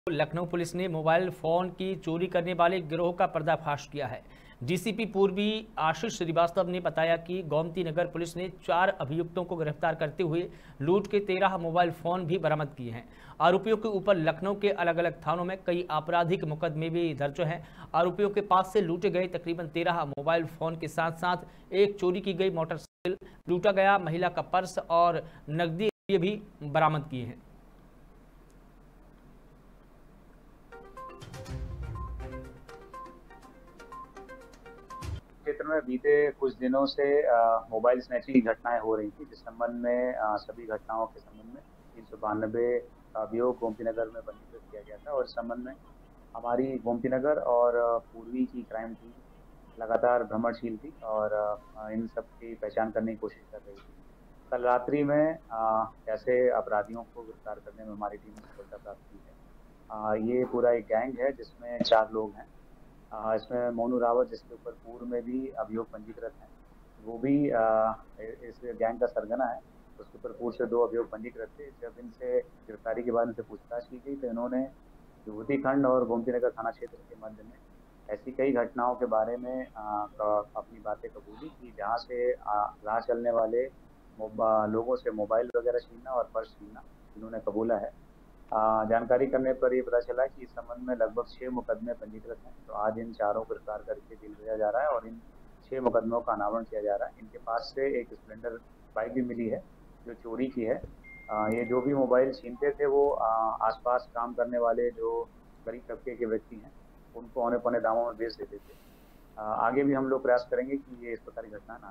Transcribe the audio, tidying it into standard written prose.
Lucknow police ने mobile phone की चोरी करने वाले गिरोह का पर्दाफाश किया है। डीसीपी पूर्वी आशीष श्रीवास्तव ने बताया कि गोमती नगर पुलिस ने 4 अभियुक्तों को गिरफ्तार करते हुए लूट के 13 मोबाइल फोन भी बरामद किए हैं। आरोपियों के ऊपर लखनऊ के अलग अलग थानों में कई आपराधिक मुकदमे भी दर्ज हैं। आरोपियों के पास से लूटे गए तकरीबन 13 मोबाइल फोन के साथ साथ एक चोरी की गई मोटरसाइकिल, लूटा गया महिला का पर्स और नकदी भी बरामद किए हैं। क्षेत्र में बीते कुछ दिनों से मोबाइल स्नैचिंग की घटनाएं हो रही थी, जिस संबंध में सभी घटनाओं के संबंध में 392 अभियोग गोमती नगर में पंजीकृत किया गया था और इस संबंध में हमारी गोमती नगर और पूर्वी की क्राइम टीम लगातार भ्रमणशील थी और इन सब की पहचान करने की कोशिश कर रही थी। कल रात्रि में ऐसे अपराधियों को गिरफ्तार करने में हमारी टीम ने सफलता प्राप्त की है। ये पूरा एक गैंग है जिसमें 4 लोग हैं। इसमें मोनू रावत, जिसके ऊपर पूर्व में भी अभियोग पंजीकृत हैं, वो भी इस गैंग का सरगना है। उसके ऊपर पूर्व से 2 अभियोग पंजीकृत थे। जब इनसे गिरफ्तारी के बाद इनसे पूछताछ की गई तो इन्होंने विभूति खंड और गोमती नगर थाना क्षेत्र के मध्य में ऐसी कई घटनाओं के बारे में अपनी बातें कबूली कि जहाँ से राह चलने वाले लोगों से मोबाइल वगैरह छीनना और पर्स छीनना इन्होंने कबूला है। जानकारी करने पर ये पता चला कि इस संबंध में लगभग 6 मुकदमे पंजीकृत हैं। तो आज इन चारों को गिरफ्तार करके जेल भेजा जा रहा है और इन 6 मुकदमों का अनावरण किया जा रहा है। इनके पास से एक स्प्लेंडर बाइक भी मिली है जो चोरी की है। ये जो भी मोबाइल छीनते थे वो आसपास काम करने वाले जो गरीब तबके के व्यक्ति हैं उनको औने पौने दामों में बेच देते थे। आगे भी हम लोग प्रयास करेंगे कि ये इस प्रकार की घटना ना